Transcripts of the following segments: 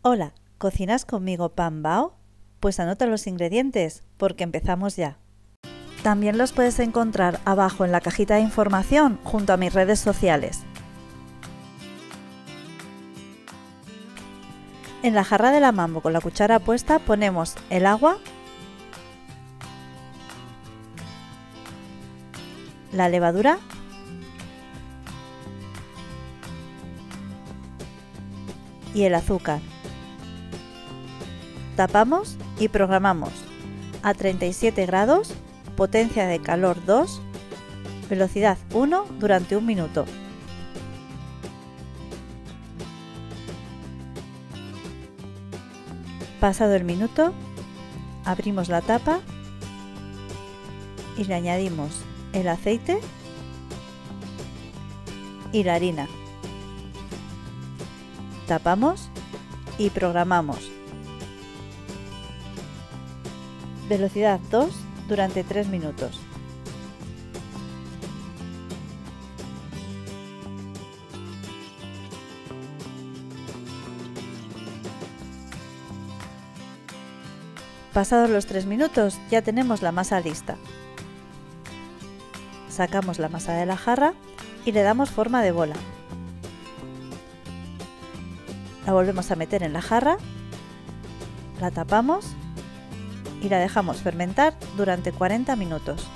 Hola, ¿cocinas conmigo pan bao? Pues anota los ingredientes, porque empezamos ya. También los puedes encontrar abajo en la cajita de información junto a mis redes sociales. En la jarra de la Mambo con la cuchara puesta ponemos el agua, la levadura y el azúcar. Tapamos y programamos a 37 grados, potencia de calor 2, velocidad 1 durante 1 minuto. Pasado el minuto, abrimos la tapa y le añadimos el aceite y la harina. Tapamos y programamos. Velocidad 2 durante 3 minutos. Pasados los 3 minutos ya tenemos la masa lista. Sacamos la masa de la jarra y le damos forma de bola. La volvemos a meter en la jarra, la tapamos y la dejamos fermentar durante 40 minutos.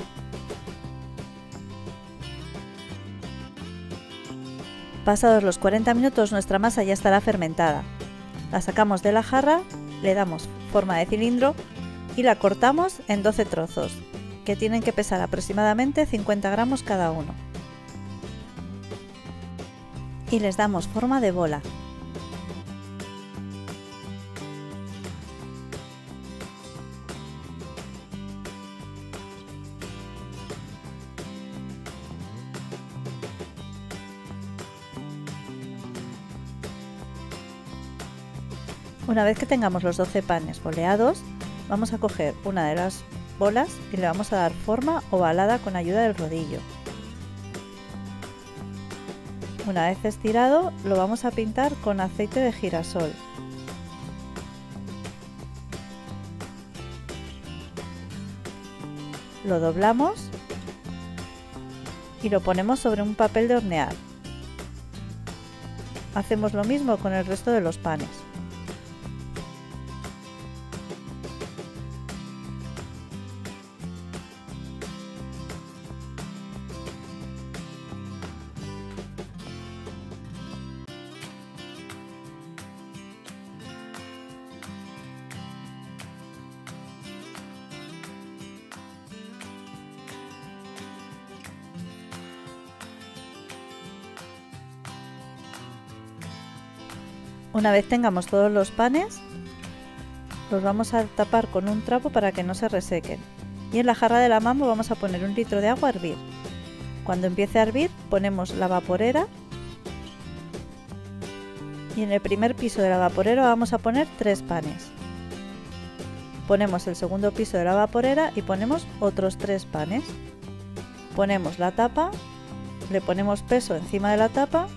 Pasados los 40 minutos nuestra masa ya estará fermentada. La sacamos de la jarra, le damos forma de cilindro y la cortamos en 12 trozos, que tienen que pesar aproximadamente 50 gramos cada uno. Y les damos forma de bola. Una vez que tengamos los 12 panes boleados, vamos a coger una de las bolas y le vamos a dar forma ovalada con ayuda del rodillo. Una vez estirado, lo vamos a pintar con aceite de girasol. Lo doblamos y lo ponemos sobre un papel de hornear. Hacemos lo mismo con el resto de los panes. Una vez tengamos todos los panes, los vamos a tapar con un trapo para que no se resequen. Y en la jarra de la Mambo vamos a poner 1 litro de agua a hervir. Cuando empiece a hervir ponemos la vaporera y en el primer piso de la vaporera vamos a poner 3 panes. Ponemos el segundo piso de la vaporera y ponemos otros 3 panes. Ponemos la tapa, le ponemos peso encima de la tapa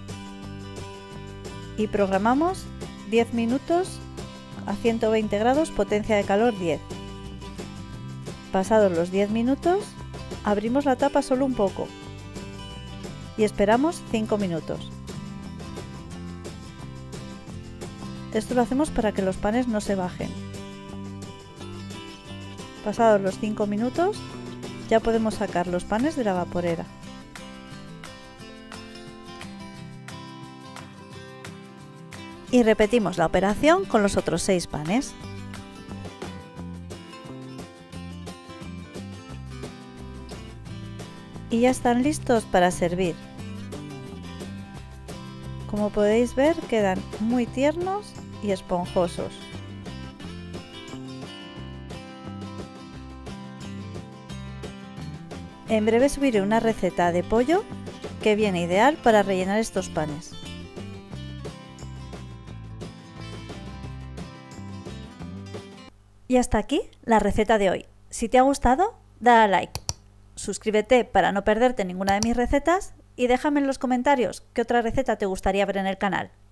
y programamos 10 minutos a 120 grados, potencia de calor 10. Pasados los 10 minutos, abrimos la tapa solo un poco y esperamos 5 minutos. Esto lo hacemos para que los panes no se bajen. Pasados los 5 minutos, ya podemos sacar los panes de la vaporera. Y repetimos la operación con los otros 6 panes. Y ya están listos para servir. Como podéis ver, quedan muy tiernos y esponjosos. En breve subiré una receta de pollo que viene ideal para rellenar estos panes. Y hasta aquí la receta de hoy. Si te ha gustado, dale a like. Suscríbete para no perderte ninguna de mis recetas y déjame en los comentarios qué otra receta te gustaría ver en el canal.